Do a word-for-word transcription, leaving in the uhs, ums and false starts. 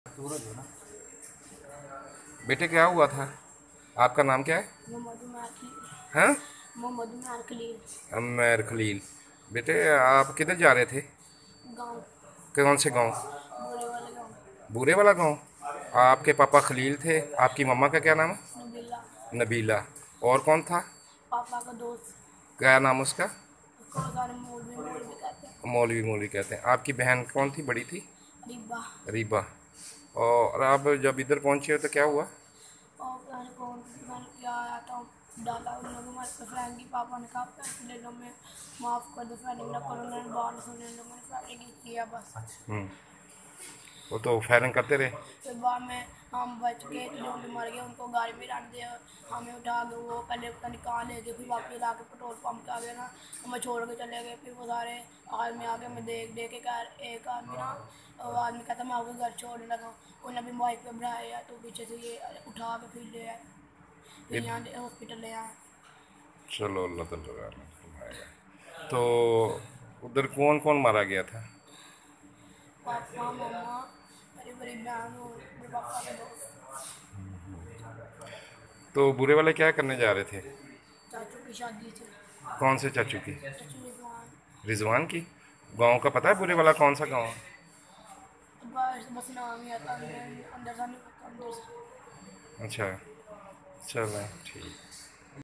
सूरज हो ना। बेटे क्या हुआ था? आपका नाम क्या है? मोहम्मद उमर खलील। हैं? मोहम्मद उमर खलील। अमर खलील। बेटे आप किधर जा रहे थे? गाँव। कौन से गांव? बोरे वाले गाँव। बूरे वाला गांव। आपके पापा खलील थे, आपकी मम्मा का क्या नाम है? नबीला। नबीला। और कौन था? पापा का दोस्त। क्या नाम उसका? उसको सारे मौलवी मौलवी कहते हैं। मौलवी मौलवी कहते हैं। आपकी बहन कौन थी, बड़ी थी? रिब्बा। रीबा। और आप जब इधर पहुंचे हो तो क्या हुआ? और मैंने कौन मैंने क्या आया था, डाला उन लोगों में तो फ्रैंक की पापा ने कहा पैसे ले लो, मैं माफ़ कर दो, फायरिंग ना करो, मैंने बाहर सुने लो, मैंने फायरिंग ही किया बस। हम्म। वो तो फायरिंग करते रहे। फिर बाद में हम बच गए, तो जो भी मर गए उनको गाड़ी में डाल दिया। हमें उठा के वो पहले पता नहीं कहाँ ले गए, फिर वापस ला के पेट्रोल पंप के आ गए ना, हमें छोड़ के चले गए। फिर वो सारे आदमी आके हमें देख देख के कह, एक आदमी ना, वो आदमी कहता मैं आपके घर छोड़ने लगा, उन्हें भी बाइक पे बढ़ाया है, तो पीछे से ये उठा के फिर ले आए, फिर ये यहाँ हॉस्पिटल ले आए। चलो अल्लाह ताला रहमत। तो उधर कौन कौन मारा गया था? पापा मम्मा, मेरी बड़ी बहन और मेरे पापा के दोस्त। तो बुरे वाले क्या करने जा रहे थे? चाचू की शादी थी। कौन से चाचू की? चाचू रिजवान। रिजवान की। गांव का पता है बुरे वाला कौन सा गांव है? बस बस नाम ही आता, अंदर अंदर सा नहीं पता, अंदर सा। अच्छा। चलो ठीक।